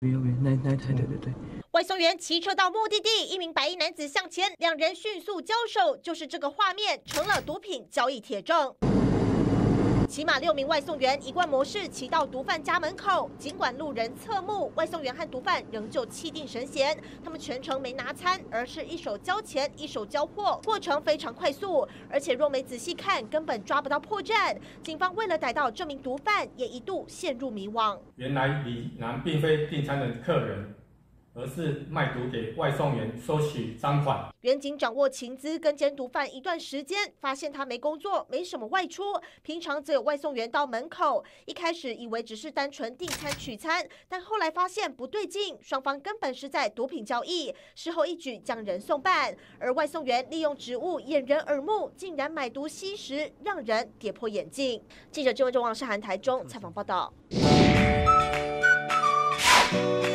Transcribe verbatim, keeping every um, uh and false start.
有有那那台，对对对。 外送员骑车到目的地，一名白衣男子向前，两人迅速交手，就是这个画面成了毒品交易铁证。起码六名外送员一贯模式骑到毒贩家门口，尽管路人侧目，外送员和毒贩仍旧气定神闲。他们全程没拿餐，而是一手交钱，一手交货，过程非常快速，而且若没仔细看，根本抓不到破绽。警方为了逮到这名毒贩，也一度陷入迷惘。 原来李男并非订餐的客人，而是卖毒给外送员收取赃款。 员警掌握情资，跟监毒贩一段时间，发现他没工作，没什么外出，平常只有外送员到门口。一开始以为只是单纯订餐取餐，但后来发现不对劲，双方根本是在毒品交易。事后一举将人送办，而外送员利用职务掩人耳目，竟然买毒吸食，让人跌破眼镜。记者郑文忠、王世涵台中采访报道。